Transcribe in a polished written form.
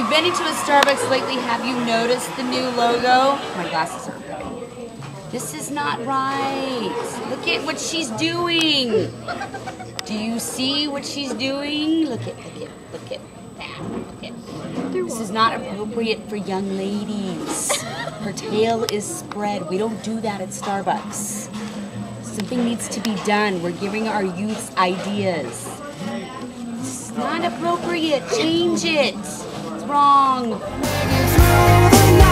been into a Starbucks lately, have you noticed the new logo? My glasses are ripping. This is not right. Look at what she's doing. Do you see what she's doing? Look at that. Look at. This is not appropriate for young ladies. Her tail is spread. We don't do that at Starbucks. Something needs to be done. We're giving our youths ideas. It's not appropriate. Change it. It's wrong.